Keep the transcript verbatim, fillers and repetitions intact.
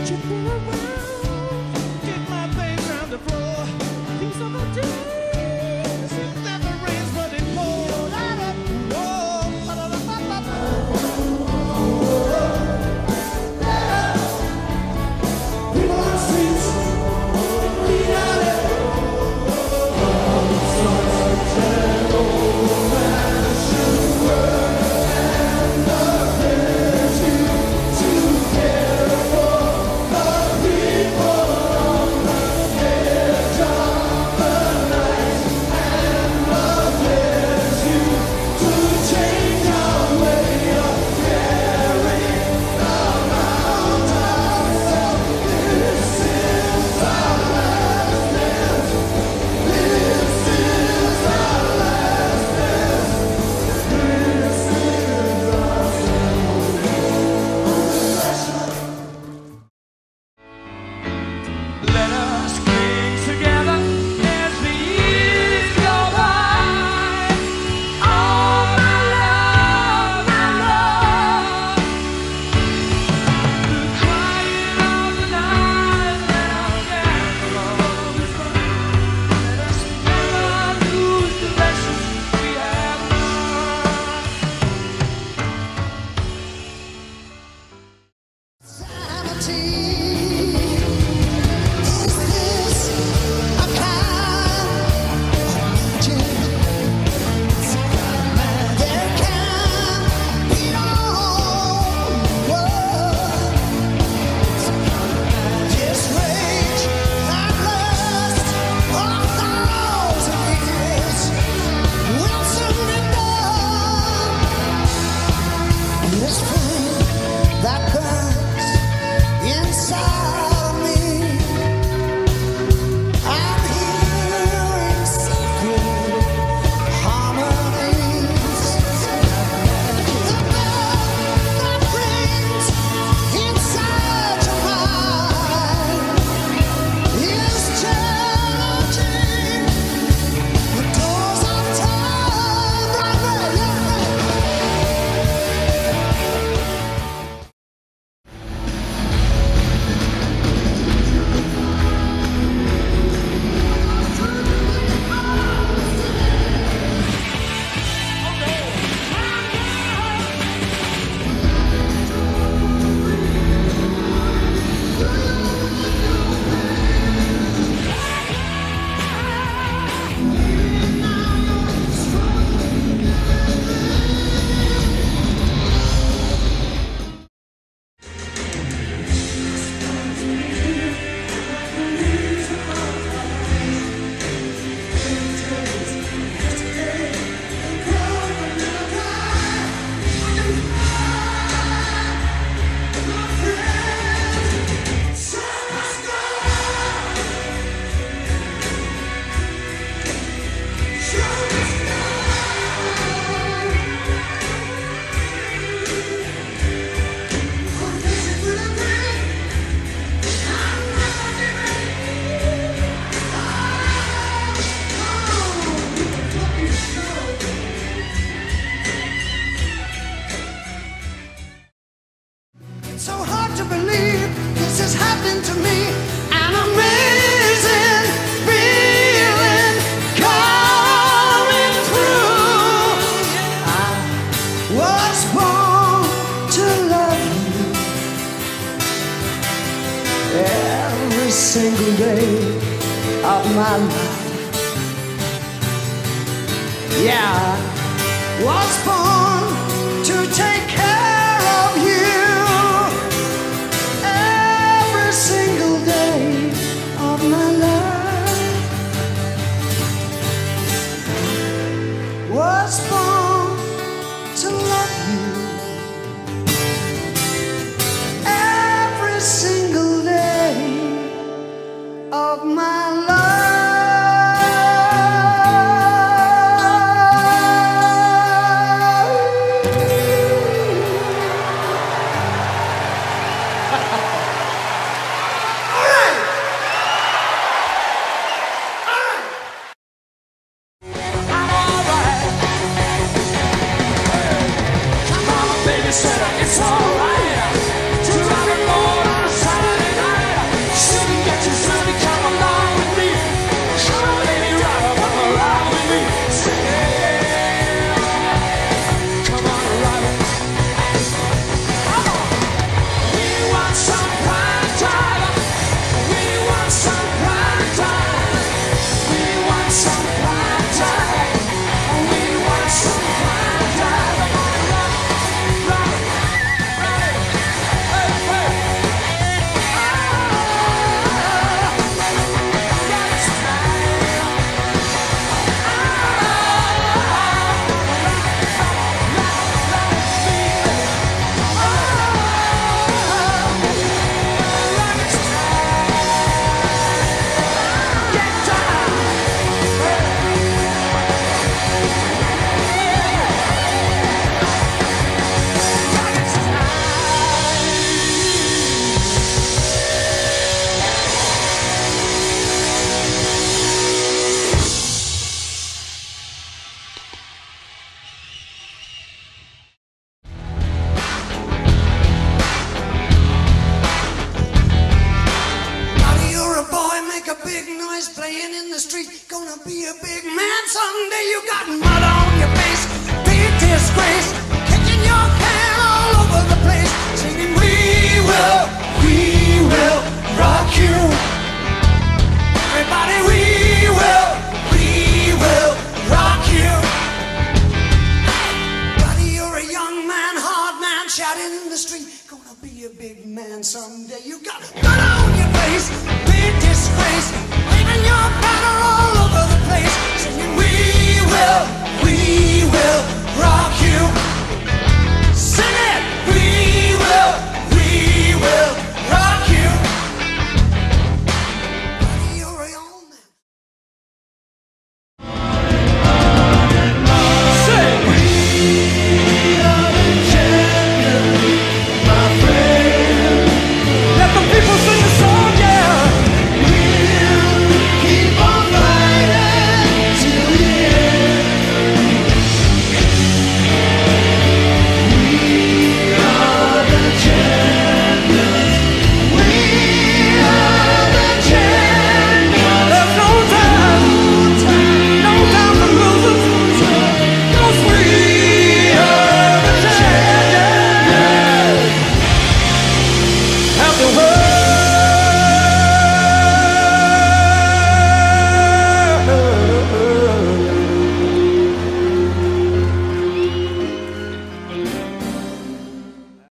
single day of my life. Yeah, I was born to take care of you every single day of my life. Was born to love you every single day of my life. gonna be a big man someday. You got mud on your face, big disgrace, kicking your can all over the place, singing we will, we will rock you. Everybody, we will, we will rock you. Buddy, you're a young man, hard man, shouting in the street, gonna be a big man someday. You got mud on your face, big disgrace, leaving your banner on